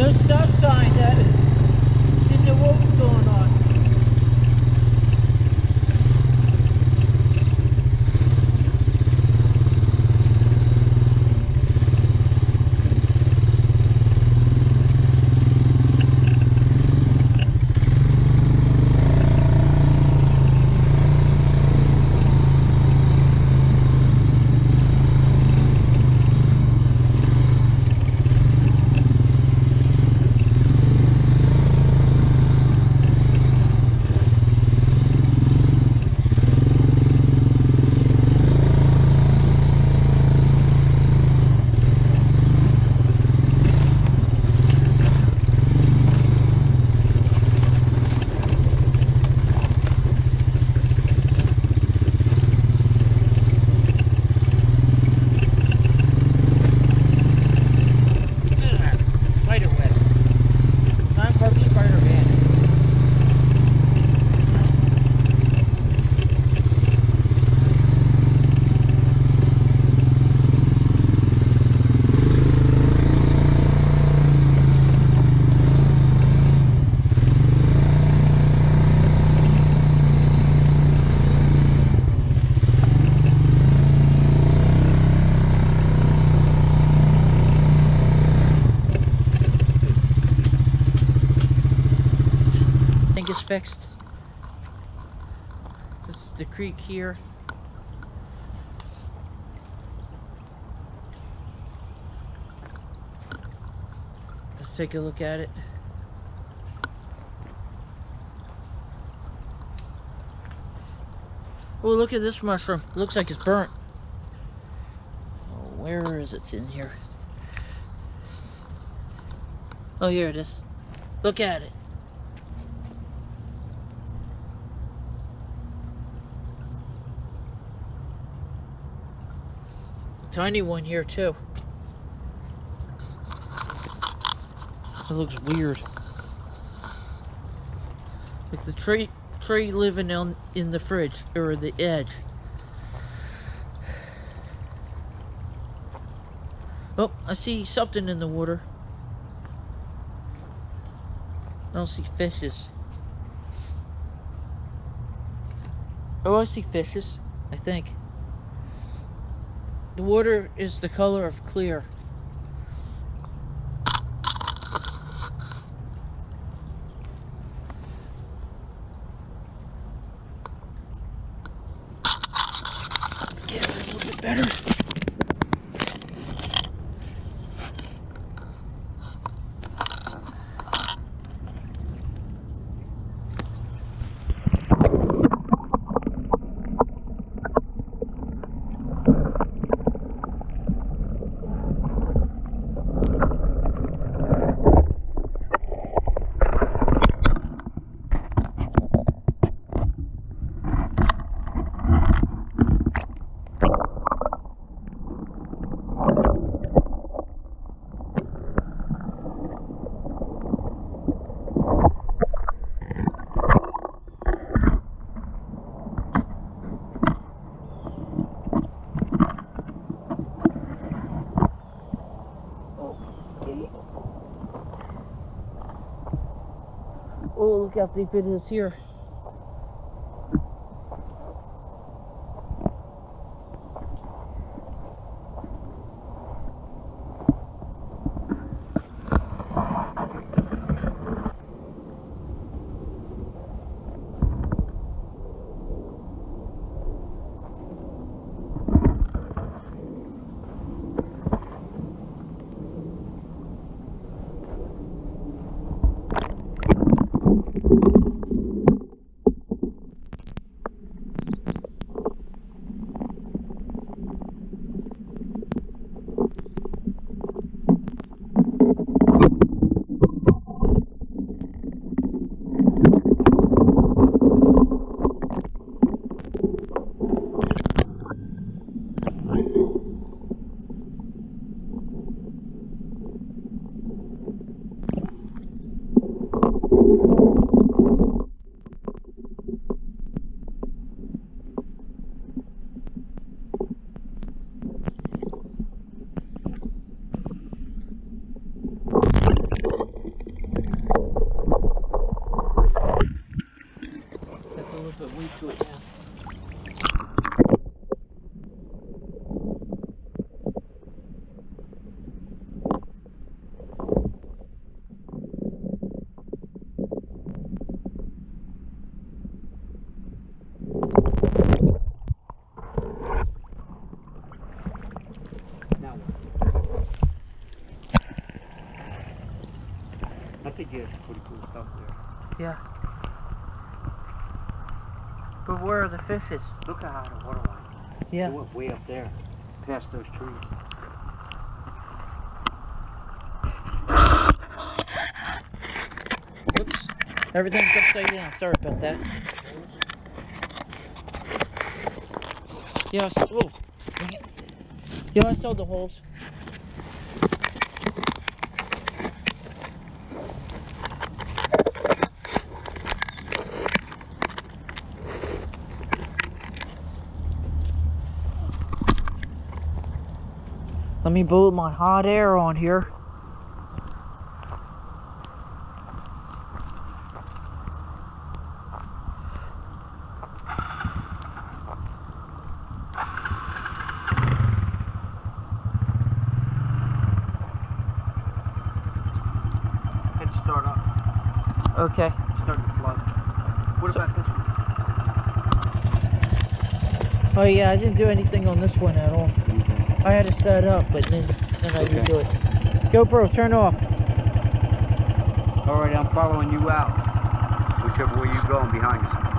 No stop sign that didn't know what was going on. Is fixed. This is the creek here. Let's take a look at it. Oh, look at this mushroom. It looks like it's burnt. Oh, where is it in here? Oh, here it is. Look at it. Tiny one here too. It looks weird. Like the tree living in the fridge or the edge. Oh, I see something in the water. I don't see fishes. Oh, I see fishes, I think. The water is the color of clear. Get a little bit better. Oh, look how deep it is here. said you had some pretty cool stuff there. Yeah. But where are the fishes? Look at how the water line. Yeah. They went way up there, past those trees. Whoops. Everything's upside down. Sorry about that. Yeah, oh. Yeah, I saw the holes. Let me blow my hot air on here. Let's start up. Okay. Starting to flood. What about this one? Oh yeah, I didn't do anything on this one at all. I had to set up, but then I didn't do it. GoPro, turn off. Alright, I'm following you out. Whichever way you're going behind us.